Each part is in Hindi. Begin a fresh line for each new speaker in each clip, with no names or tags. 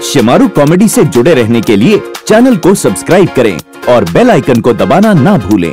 शिमारू कॉमेडी से जुड़े रहने के लिए चैनल को सब्सक्राइब करें और बेल आइकन को दबाना ना भूलें।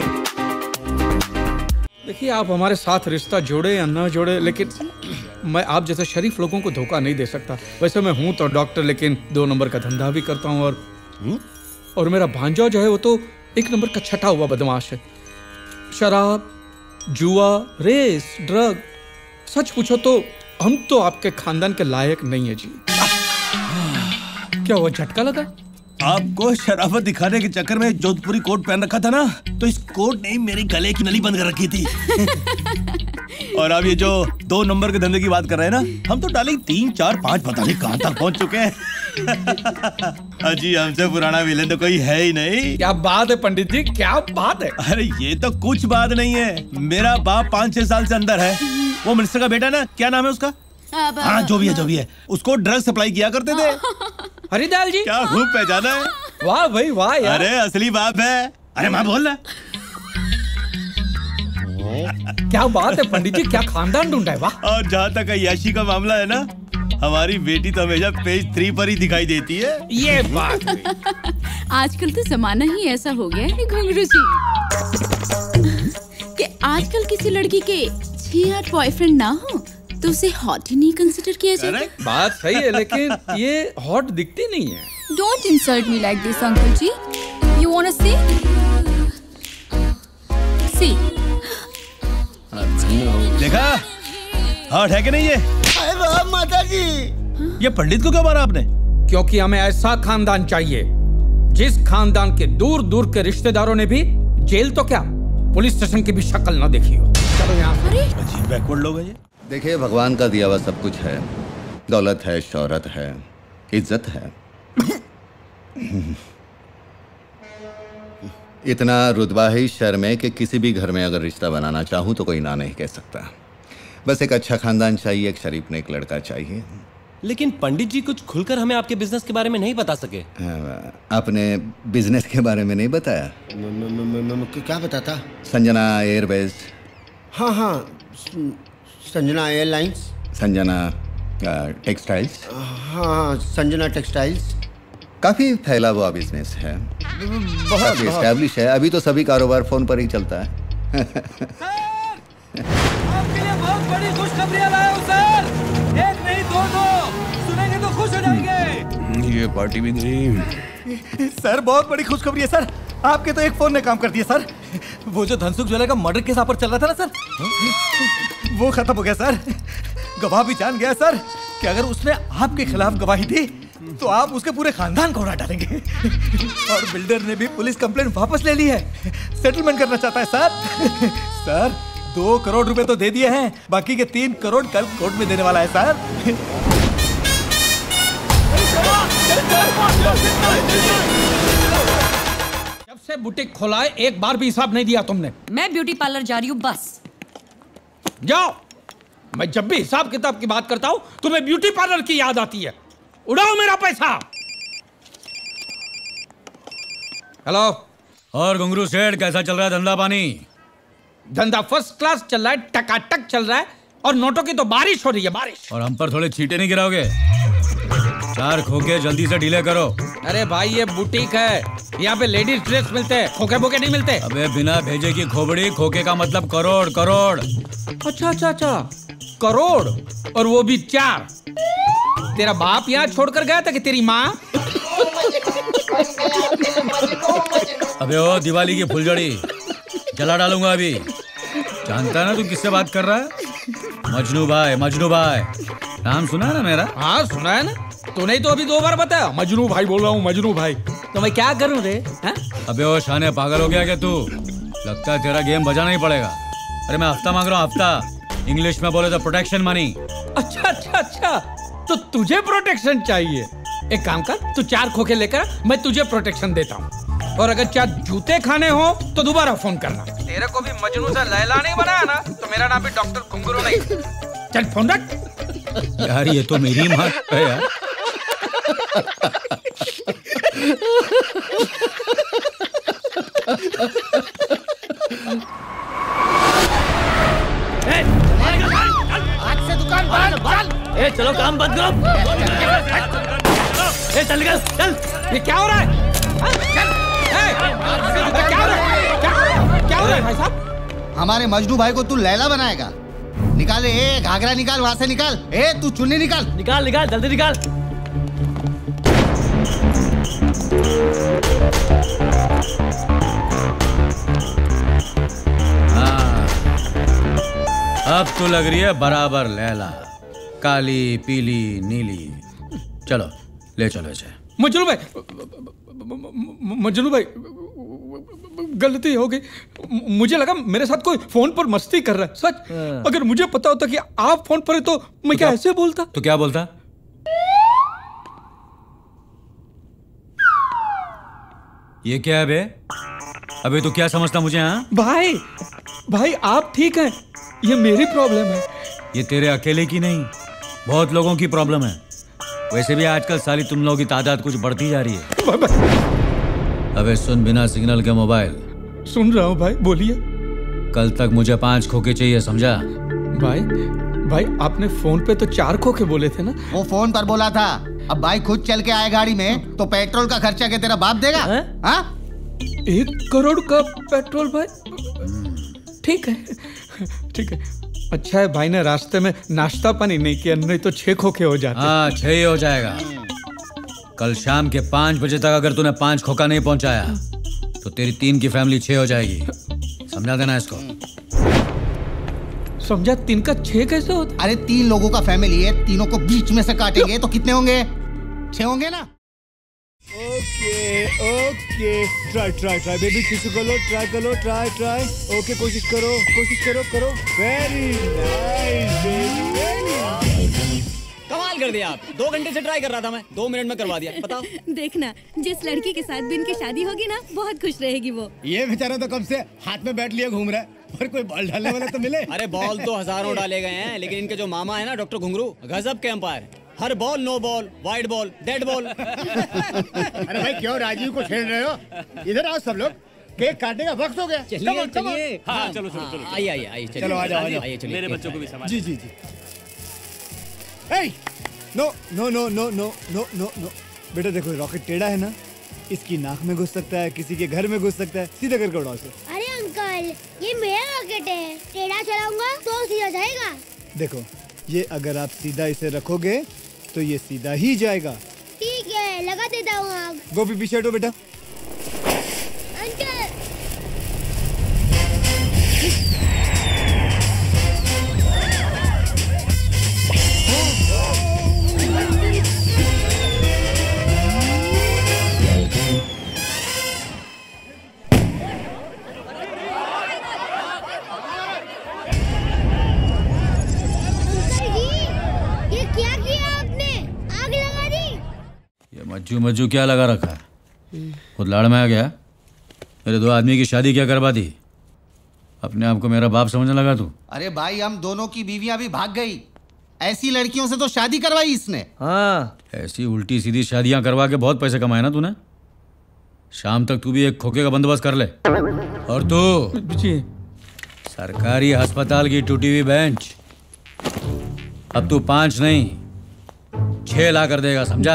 देखिए, आप हमारे साथ रिश्ता जोड़े या ना जोड़े, लेकिन मैं आप जैसे शरीफ लोगों को धोखा नहीं दे सकता। वैसे मैं हूं तो डॉक्टर, लेकिन 2 नंबर का धंधा भी करता हूं और मेरा भांजा जो है वो तो 1 नंबर का छटा हुआ बदमाश है। शराब, जुआ, रेस, ड्रग, सच पूछो तो हम तो आपके खानदान के लायक नहीं है जी। क्या हुआ, झटका लगा?
आपको शराफत दिखाने के चक्कर में जोधपुरी कोट पहन रखा था ना, तो इस कोट ने मेरी गले की नली बंद कर रखी थी। और अब ये जो 2 नंबर के धंधे की बात कर रहे हैं ना, हम तो डालेंगे 3, 4, 5 पता नहीं कहां तक पहुंच चुके हैं। अजी हमसे पुराना विलेन तो कोई है ही नहीं।
क्या बात है पंडित जी, क्या बात है?
अरे ये तो कुछ बात नहीं है। मेरा बाप 5-6 साल से अंदर है। वो मिनिस्टर का बेटा ना, क्या नाम है उसका? हाँ, जो भी है, उसको ड्रग सप्लाई किया करते थे।
हरिदाल जी,
क्या खूब पहचाना है।
वाह भाई वाह यार।
अरे असली बाप है। अरे माँ बोल रहा।
क्या बात है पंडित जी, क्या खानदान ढूंढा है, वाह।
और जहाँ तक अय्याशी का मामला है ना, हमारी बेटी तो हमेशा पेज 3 पर ही दिखाई देती है।
ये बात
आजकल तो जमाना ही ऐसा हो गया है घुंगरू जी कि आजकल किसी लड़की के 6-8 बॉयफ्रेंड ना हो तो उसे हॉट ही नहीं कंसिडर किया जाता।
बात सही है, लेकिन ये हॉट दिखती नहीं है।
Don't insult me like this, uncle जी। You wanna see? See?
देखा हॉट है कि नहीं ये?
अरे माता जी,
ये पंडित को क्यों मारा आपने?
क्योंकि हमें ऐसा खानदान चाहिए जिस खानदान के दूर दूर के रिश्तेदारों ने भी जेल तो क्या पुलिस स्टेशन की भी शक्ल ना देखी हो। चलो यहाँ।
अजीब बैकवर्ड लोग हैं ये।
देखिए, भगवान का दिया हुआ सब कुछ है। दौलत है, शोहरत है, इज्जत है। इतना रुतबा ही शर्म है कि किसी भी घर में अगर रिश्ता बनाना चाहूँ तो कोई ना नहीं कह सकता। बस एक अच्छा खानदान चाहिए, एक शरीफ नेक लड़का चाहिए।
लेकिन पंडित जी कुछ खुलकर हमें आपके बिजनेस के बारे में नहीं बता सके।
आपने बिजनेस के बारे में नहीं बताया?
क्या बताता?
संजना एयरवेज।
हाँ, संजना एयरलाइंस।
संजना टेक्सटाइल्स।
हाँ, संजना टेक्सटाइल्स।
काफी फैला हुआ बिजनेस है, काफी एस्टैब्लिश है। अभी तो सभी कारोबार फोन पर ही चलता है।
आपके लिए बहुत बड़ी खुशखबरी लाया हूं सर। 1 नहीं 2, सुनेंगे तो खुश हो जाएंगे।
ये पार्टी भी नहीं।
सर, बहुत बड़ी खुशखबरी है सर। आपके तो एक फोन ने काम कर दिया सर। वो जो धनसुख ज्वेलर का मर्डर केस आप पर चल रहा था ना सर, वो खत्म हो गया सर। गवाह भी जान गया सर कि अगर उसने आपके खिलाफ गवाही दी तो आप उसके पूरे खानदान को उड़ा डालेंगे। और बिल्डर ने भी पुलिस कंप्लेंट वापस ले ली है, सेटलमेंट करना चाहता है सर। सर, 2 करोड़ रुपए तो दे दिए हैं, बाकी के 3 करोड़ कल कोर्ट में देने वाला है सर।
जब से बुटीक खोला है, एक बार भी हिसाब नहीं दिया तुमने।
मैं ब्यूटी पार्लर जा रही हूँ, बस।
जाओ। मैं जब भी हिसाब किताब की बात करता हूँ तुम्हें ब्यूटी पार्लर की याद आती है। उड़ाओ मेरा पैसा। हेलो।
और घुंगरू सेठ, कैसा चल रहा है धंधा पानी?
धंधा फर्स्ट क्लास चल रहा है, टकाटक चल रहा है, और नोटों की तो बारिश हो रही है, बारिश।
और हम पर थोड़े छींटे नहीं गिराओगे? 4 खोखे जल्दी से ढीले करो।
अरे भाई, ये बुटीक है, यहाँ पे लेडीज ड्रेस मिलते हैं, खोखे बोके नहीं मिलते।
अबे बिना भेजे की खोपड़ी, खोखे का मतलब करोड़ करोड़।
अच्छा, करोड़, और वो भी 4। तेरा बाप यहाँ छोड़कर गया था कि तेरी माँ?
अबे ओ दिवाली की फुलझड़ी जला डालूंगा अभी। जानता है ना तू किससे बात कर रहा है? मजनू भाई, मजनू भाई। नाम सुना है ना मेरा?
हाँ सुना है ना। तूने तो अभी 2 बार बताया मजनू भाई बोल रहा हूँ, मजनू भाई। तो मैं क्या करूँ रे?
अबे ओ शाने, पागल हो गया क्या तू? लगता है तेरा गेम बजाना ही पड़ेगा। अरे मैं हफ्ता मांग रहा हूँ, हफ्ता। इंग्लिश में बोले तो प्रोटेक्शन मनी।
अच्छा, तो तुझे प्रोटेक्शन चाहिए। एक काम कर, तू 4 खोखे लेकर, मैं तुझे प्रोटेक्शन देता हूँ। और अगर 4 जूते खाने हो तो दोबारा फोन करना। तेरे को भी मजनू से लैला नहीं बनाया ना, तो मेरा नाम भी डॉक्टर घुंगरू नहीं। चल फोन रख।
यार ये तो मेरी माँ है यार।
आज से दुकान बंद। चल, चलो काम बंद करो। ए चल निकल चल। ये क्या हो रहा है? चल क्या हो रहा है? क्या हो रहा है भाई साहब?
हमारे मजनू भाई को तू लैला बनाएगा? निकाल ए घाघरा निकाल वहां से निकाल। ए तू चुन्नी निकाल।
निकाल निकाल जल्दी निकाल।
हाँ, अब तो लग रही है बराबर लैला, काली पीली नीली। चलो ले चलो इसे।
मजनू भाई, मजनू भाई गलती हो गई। मुझे लगा मेरे साथ कोई फोन पर मस्ती कर रहा है। सच, अगर मुझे पता होता कि आप फोन पर है तो मैं क्या ऐसे बोलता?
तो क्या बोलता? ये क्या है बे? अबे तो क्या समझता मुझे? हाँ
भाई, भाई आप ठीक हैं, ये मेरी प्रॉब्लम है।
ये तेरे अकेले की नहीं, बहुत लोगों की प्रॉब्लम है। वैसे भी आजकल साली तुम लोगों की तादाद कुछ बढ़ती जा रही है। अबे सुन, बिना सिग्नल के मोबाइल।
सुन रहा हूँ भाई, बोलिए।
कल तक मुझे 5 खोखे चाहिए, समझा?
भाई, भाई आपने फोन पे तो 4 खोखे बोले थे ना?
वो फोन पर बोला था। अब भाई खुद चल के आए गाड़ी में तो पेट्रोल का खर्चा क्या तेरा बाप देगा? हाँ?
1 करोड़ का पेट्रोल भाई? ठीक है, ठीक है। अच्छा है भाई ने रास्ते में नाश्ता पानी नहीं किया, नहीं तो 6 खोखे हो जाते।
हाँ 6 ही हो जाएगा। कल शाम के 5 बजे तक अगर तूने 5 खोखा नहीं पहुंचाया तो तेरी 3 की फैमिली 6 हो जाएगी। समझा देना इसको।
समझा? 3 का 6 कैसे होता?
अरे 3 लोगों का फैमिली है, तीनों को बीच में से काटेंगे तो कितने होंगे? 6 होंगे ना?
ओके ओके, ट्राई बेबी, किसी को लो, ट्राई। ओके कोशिश करो। Very nice baby.
कमाल कर दिया आप। 2 घंटे से ट्राई कर रहा था मैं, 2 मिनट में करवा दिया। बताओ।
देखना, जिस लड़की के साथ भी इनकी शादी होगी ना, बहुत खुश रहेगी वो।
ये बेचारा तो कब से हाथ में बैट लिए घूम रहा है, और कोई बॉल डालने वाला तो मिले।
अरे बॉल तो हजारों डाले गए हैं, लेकिन इनके जो मामा है ना डॉक्टर घुंगरू, गजब के अंपायर। हर ball no ball, wide ball, dead ball.
अरे भाई क्यों राजीव को छेड़ रहे हो? इधर आओ सब लोग, केक काटने का वक्त हो गया।
चलिए।
हाँ
चलो आइए
चलो आ जाओ।
मेरे बच्चों को भी संभाल।
जी। नो बेटा देखो, रॉकेट टेढ़ा है ना, इसकी नाक में घुस सकता है, किसी के घर में घुस सकता है। सीधा करके उड़ाओ उसे।
अरे अंकल, ये मेरा रॉकेट है, टेढ़ा चलाऊंगा तो सीधा जाएगा।
देखो, ये अगर आप सीधा इसे रखोगे तो ये सीधा ही जाएगा।
ठीक है, लगा देता हूँ आग।
गोपी पीछे हटो बेटा।
अंकल।
मज्जू क्या लगा रखा है? खुद लाड़ में आ गया। मेरे 2 आदमी की शादी क्या करवा दी? अपने आप को मेरा बाप समझने लगा तू?
अरे भाई, हम दोनों की बीवियां भी भाग गई। ऐसी लड़कियों से तो शादी करवाई इसने।
हाँ, ऐसी उल्टी सीधी शादियां करवा के बहुत पैसे कमाए ना तूने। शाम तक तू भी एक खोखे का बंदोबस्त कर ले। और तू सरकारी अस्पताल की टूटी हुई बेंच अब तू 5 नहीं 6 ला कर देगा, समझा?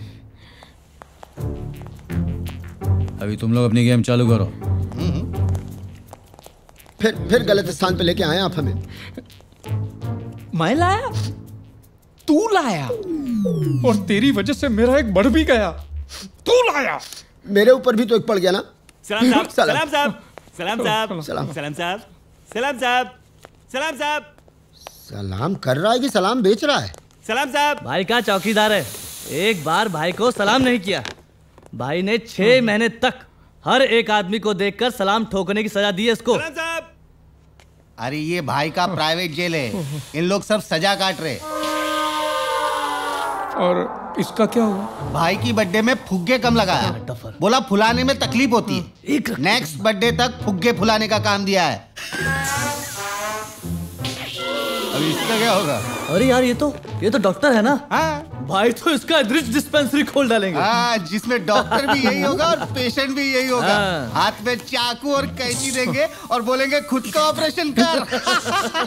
अभी तुम लोग अपनी गेम चालू करो।
फिर गलत स्थान पे लेके आए आप हमें।
मैं लाया? तू लाया? और तेरी वजह से मेरा एक बढ़ भी गया। तू लाया?
मेरे ऊपर भी तो एक पड़ गया ना।
सलाम साहब।
सलाम कर रहा है कि सलाम बेच रहा है?
सलाम साहब।
भाई का चौकीदार है, एक बार भाई को सलाम नहीं किया। भाई ने 6 महीने तक हर एक आदमी को देखकर सलाम ठोकने की सजा दी है इसको।
अरे ये भाई का प्राइवेट जेल है, इन लोग सब सजा काट रहे।
और इसका क्या हुआ?
भाई की बर्थडे में फुग्गे कम लगाया, बोला फुलाने में तकलीफ होती है। नेक्स्ट बर्थडे तक फुग्गे फुलाने का काम दिया है।
अभी इसका क्या होगा?
अरे यार, ये तो डॉक्टर है ना।
हाँ?
भाई तो इसका रिच डिस्पेंसरी खोल डालेंगे।
हाँ, जिसमें डॉक्टर भी यही होगा और पेशेंट भी यही होगा।
हाँ।
हाथ में चाकू और कैंची देंगे और बोलेंगे खुद का ऑपरेशन कर।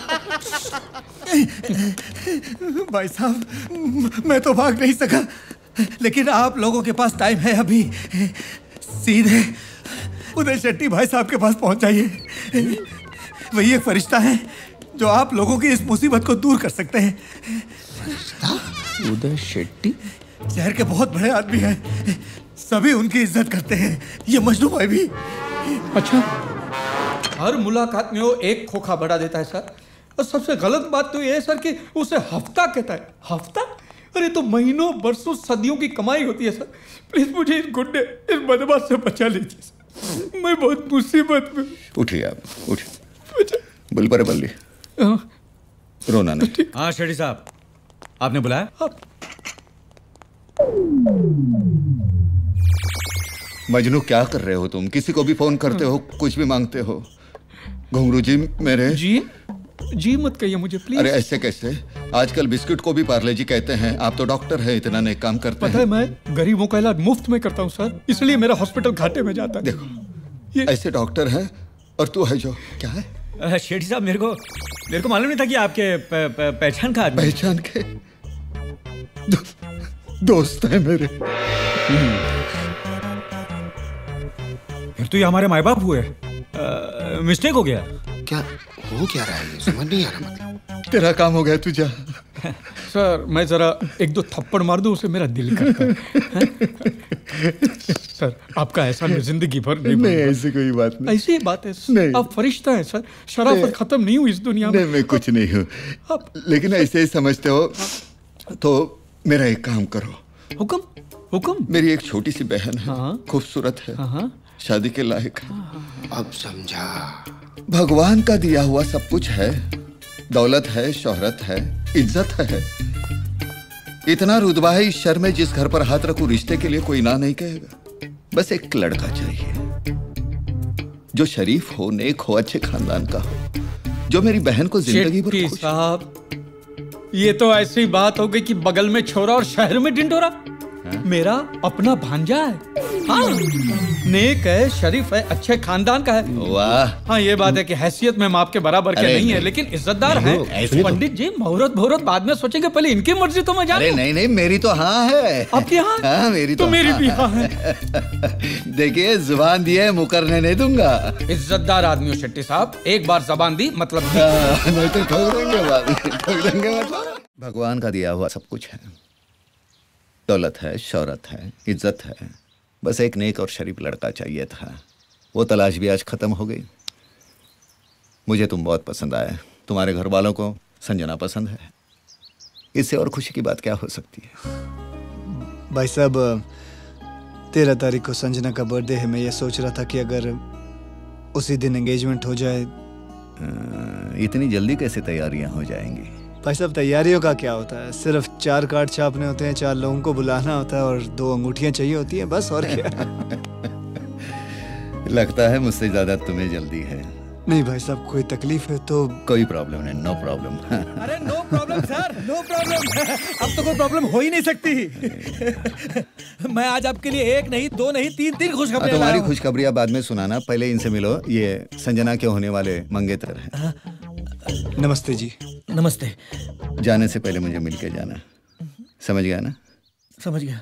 भाई साहब, मैं तो भाग नहीं सका,
लेकिन आप लोगों के पास टाइम है अभी। सीधे उदय शेट्टी भाई साहब के पास पहुंच जाइए। वही एक फरिश्ता है जो आप लोगों की इस मुसीबत को दूर कर सकते हैं।
उदय शेट्टी
शहर के बहुत बड़े आदमी हैं, सभी उनकी इज्जत करते हैं, ये मजनू भाई भी।
अच्छा, हर मुलाकात में वो एक खोखा बढ़ा देता है सर। और सबसे गलत बात तो ये है सर कि उसे हफ्ता कहता है। हफ्ता? अरे तो महीनों बरसों सदियों की कमाई होती है सर। प्लीज मुझे इस गुंडे, इस बदमाश से बचा लीजिए सर। मैं बहुत मुसीबत में।
उठिए आप, उठिए। बुल पर बल्ली, रोना नहीं।
हाँ शेट्टी साहब, आपने बुलाया?
मजनू क्या कर रहे हो तुम? किसी को भी फोन करते हो, कुछ भी मांगते हो। घुंगरू जी मेरे।
जी मत कहिए मुझे प्लीज।
अरे ऐसे कैसे? आजकल बिस्किट को भी पार्ले जी कहते हैं। आप तो डॉक्टर हैं, इतना नेक काम करते
पता है मैं गरीबों का इलाज मुफ्त में करता हूँ सर, इसलिए मेरा हॉस्पिटल घाटे में जाता है।
देखो ऐसे डॉक्टर हैं और तू है जो क्या है?
शेट्टी साहब मेरे को मालूम नहीं था कि आपके पहचान का आदमी।
पहचान के दोस्त है मेरे।
फिर तो ये हमारे माँ बाप हुए। मिस्टेक हो गया।
क्या हो क्या रहा है? समझ नहीं आ रहा। मतलब
तेरा काम हो गया, तू जा।
सर मैं जरा एक दो थप्पड़ मार दूं, उसे मेरा दिल करता है। सर आपका ऐसा जिंदगी भर
नहीं, ऐसी कोई बात नहीं।
ऐसी बात है, आप फरिश्ता हैं सर। शराफत खत्म नहीं हुई इस दुनिया में।
नहीं, मैं कुछ नहीं हूँ, लेकिन ऐसे ही समझते हो तो मेरा एक काम करो।
हुक्म?
मेरी एक छोटी सी बहन है, खूबसूरत है, शादी के लायक है।
अब समझा।
भगवान का दिया हुआ सब कुछ है, दौलत है, शोहरत है, इज्जत है। इतना रुतबा है इस शहर में, जिस घर पर हाथ रखूं रिश्ते के लिए कोई ना नहीं कहेगा। बस एक लड़का चाहिए जो शरीफ हो, नेक हो, अच्छे खानदान का हो, जो मेरी बहन को जिंदगी भर खुश।
साहब ये तो ऐसी बात हो गई कि बगल में छोरा और शहर में ढिंढोरा। मेरा अपना भांजा है। हाँ, नेक है, शरीफ है, अच्छे खानदान का है।
वाह।
हाँ ये बात है कि हैसियत में माप के बराबर के नहीं है, लेकिन इज्जतदार है। पंडित जी मुहूर्त बाद में सोचेंगे, पहले इनकी मर्जी तो मैं जानूं।
अरे नहीं, मेरी तो हाँ है।
आपकी हाँ?
हाँ मेरी तो
मेरी भी हाँ है।
देखिए जुबान दी है, मुकरने नहीं दूंगा।
इज्जतदार आदमी हो शेट्टी साहब, एक बार जबान दी मतलब
नहीं तो ठोक देंगे। भगवान का दिया हुआ सब कुछ है, दौलत है, शौहरत है, इज्जत है। बस एक नेक और शरीफ लड़का चाहिए था। वो तलाश भी आज खत्म हो गई। मुझे तुम बहुत पसंद आए, तुम्हारे घर वालों को संजना पसंद है। इससे और खुशी की बात क्या हो सकती है?
भाई साहब 13 तारीख को संजना का बर्थडे है। मैं ये सोच रहा था कि अगर उसी दिन एंगेजमेंट हो जाए।
इतनी जल्दी कैसे तैयारियां हो जाएंगी?
भाई साहब तैयारियों का क्या होता है, सिर्फ 4 कार्ड छापने होते हैं, 4 लोगों को बुलाना होता है और 2 अंगूठियां चाहिए होती हैं, बस। और क्या?
लगता है मुझसे ज्यादा तुम्हें जल्दी है।
नहीं भाई साहब, कोई तकलीफ है तो?
कोई प्रॉब्लम नहीं, नो प्रॉब्लम।
अरे no problem sir, no problem. अब तो कोई प्रॉब्लम हो ही नहीं सकती। मैं आज आपके लिए 1 नहीं 2 नहीं 3 खुशखबरी।
तुम्हारी खुशखबरियां बाद में सुनाना, पहले इनसे मिलो। ये संजना के होने वाले मंगेतर हैं।
नमस्ते जी।
नमस्ते।
जाने से पहले मुझे मिल के जाना, समझ गया ना?
समझ गया।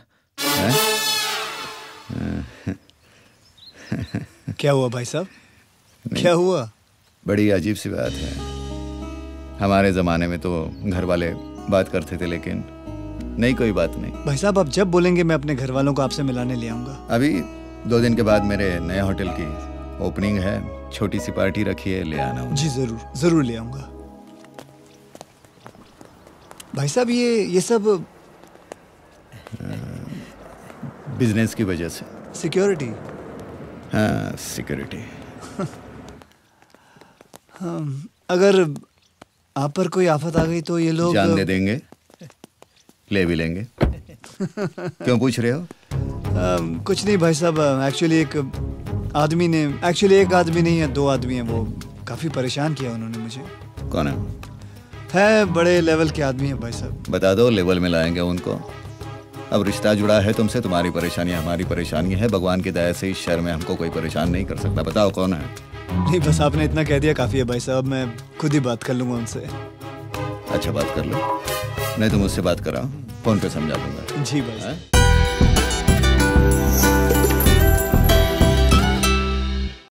क्या हुआ भाई साहब, क्या हुआ?
बड़ी अजीब सी बात है। हमारे जमाने में तो घर वाले बात करते थे, लेकिन नहीं, कोई बात नहीं।
भाई साहब आप जब बोलेंगे मैं अपने घर वालों को आपसे मिलाने ले आऊंगा।
अभी 2 दिन के बाद मेरे नए होटल की ओपनिंग है, छोटी सी पार्टी रखी है, ले आना।
जी जरूर ले आऊंगा। भाई साहब ये सब
बिजनेस की वजह से।
सिक्योरिटी?
हाँ सिक्योरिटी।
अगर आप पर कोई आफत आ गई तो ये लोग
जान दे देंगे, ले भी लेंगे। क्यों पूछ रहे हो?
कुछ नहीं भाई साहब, एक्चुअली एक आदमी नहीं है, 2 आदमी हैं, वो काफी परेशान किया उन्होंने मुझे।
कौन
है? बड़े लेवल के आदमी है भाई साहब।
बता दो, लेवल में लाएंगे उनको। अब रिश्ता जुड़ा है तुमसे, तुम्हारी परेशानी हमारी परेशानी है। भगवान की दया से इस शहर में हमको कोई परेशान नहीं कर सकता। बताओ कौन है?
नहीं बस आपने इतना कह दिया काफी है भाई साहब, मैं खुद ही बात कर लूंगा उनसे।
अच्छा बात कर लो, नहीं तो मुझसे बात कराओ, फोन पे समझा दूंगा।
जी भाई साहब।